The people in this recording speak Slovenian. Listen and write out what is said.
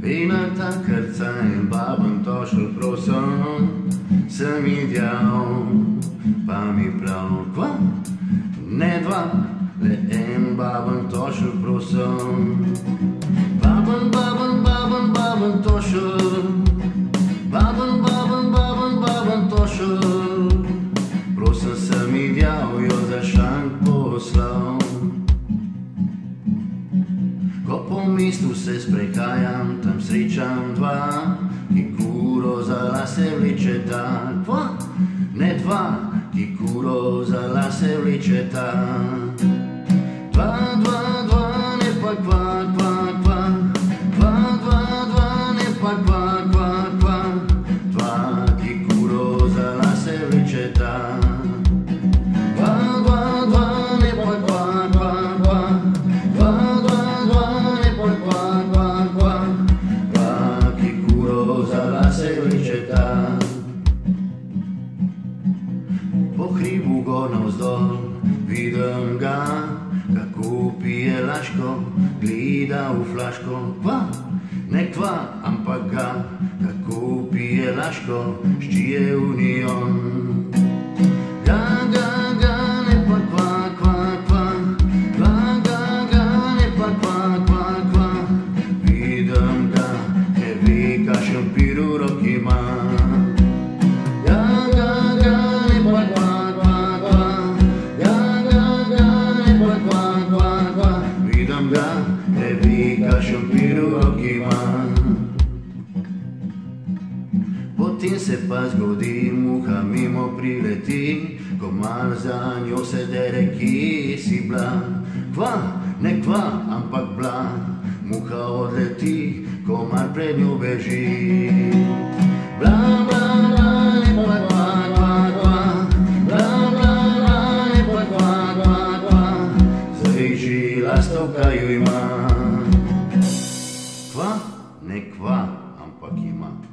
Vina ta krca in babam tošel prosom, sem idjal, pa mi prav, kva? Ne dva, le en babam tošel prosom. Babam, babam, babam, babam tošel, babam, babam, babam, babam tošel, prosim sem idjal, jo za šank poslal. Ko po mestu se sprehajam, tam srečam dva, ki kuro za lase vlečeta. Dva, ne dva, ki kuro za lase vlečeta. Dva, dva, dva, ne pa kva, kva, kva. Dva, dva, dva, ne pa kva, kva, kva. Dva, ki kuro za lase vlečeta. Dva, dva, dva, ne pa kva, kva, kva. Dva, dva, dva, ne pa kva, kva, kva. Dva, ki kuro za lase vlečeta. Po hribu gor navzdol vidim ga, kako pije laško, gleda v flaško. Kva, ne kva, ampak ga, kako pije laško, ščije union. Ga, ga, ga, ne pa kva, kva, kva. Ga, ga, ga, ne pa kva, kva, kva. Vidim ga, ne ve, kakšen pir v roki ima. Ga, ga, ga, ne pa kva, kva, kva. Ga, ga, ga, ne pa kva, kva, kva. Vidim ga, ne ve, kakšen pir v roki ima. Potem se pa zgodi, muha mimo prileti, ko mal za njo se dere, kje si bila. Kva, ne kva, ampak bla, muha odleti, ko mal pred njo beži. Bla, bla, bla, ne pa kva, kva, kva. Bla, bla, bla, ne pa kva, kva, kva. Zdaj že lastovka jo ima. Kva, ne kva, ampak ima.